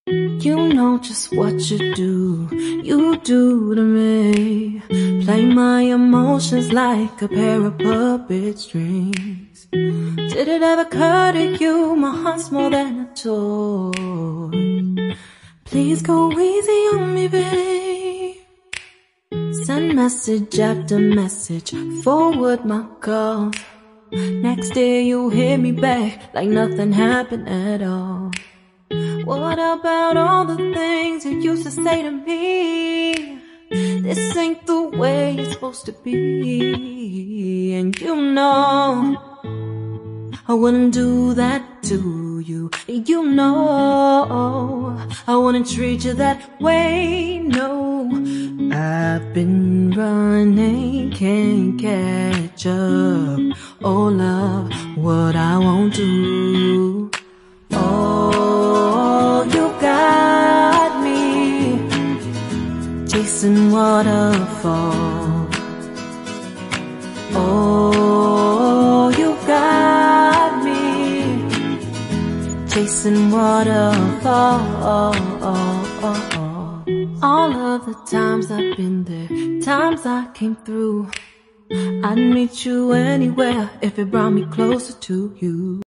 You know just what you do to me. Play my emotions like a pair of puppet strings. Did it ever occur to you my heart's more than a toy? Please go easy on me, babe. Send message after message, forward my calls. Next day you hit me back like nothing happened at all. What about all the things you used to say to me? This ain't the way it's supposed to be. And you know I wouldn't do that to you. You know I wouldn't treat you that way, no. I've been running, can't catch up. Oh love, what I won't do. Oh, you got me chasing waterfalls. Oh, you got me chasing waterfalls. All of the times I've been there, times I came through, I'd meet you anywhere if it brought me closer to you.